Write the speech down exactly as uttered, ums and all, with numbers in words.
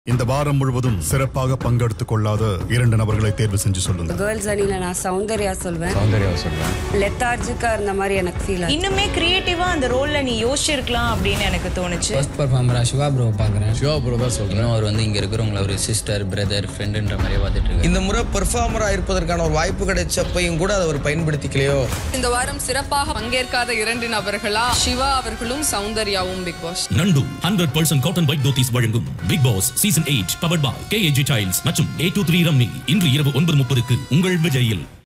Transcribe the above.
இந்த வாரம் முழுவதும் சிறப்பாக பங்கெடுத்துக் கொள்ளாத இரண்டு நபர்களை தேர்வு செஞ்சு சொல்லுங்க. கேர்ள்ஸ் அணில நான் சௌந்தர்யா சொல்வேன். சௌந்தர்யா சொல்றேன். லெத்தார்ஜிக்கா இருந்த மாதிரி எனக்கு ஃபீல் ஆச்சு. இன்னுமே கிரியேட்டிவா அந்த ரோல்ல நீ யோசிச்சிருக்கலாம் அப்படின்னு எனக்கு தோணுச்சு. ஃபர்ஸ்ட் பெர்ஃபார்மரா சிவா ப்ரோ பாக்குறேன். சிவா ப்ரோ தான் சொல்றேன். அவர் வந்து இங்க இருக்கிறவங்கள ஒரு சிஸ்டர் பிரதர் ஃப்ரெண்ட்ன்ற மாதிரி பார்த்துட்டு இருக்காரு. இந்த முறை பெர்ஃபார்மரா இருப்பதற்கான ஒரு வாய்ப்பு கிடைச்சப்பையும் கூட அதை அவர் பயன்படுத்திக்கலையோ. இந்த வாரம் சிறப்பாக பங்கேற்காத இரண்டு நபர்களா சிவா அவர்களும் சௌந்தர்யாவும் Bigg Boss. Nandu hundred percent cotton white dhotis வழங்கும் Bigg Boss season eight powered by K A G tiles மற்றும் ஏ டூ த்ரீ ரம்மி இன்று இரவு ஒன்பது முப்பதுக்கு உங்கள் விஜயில்.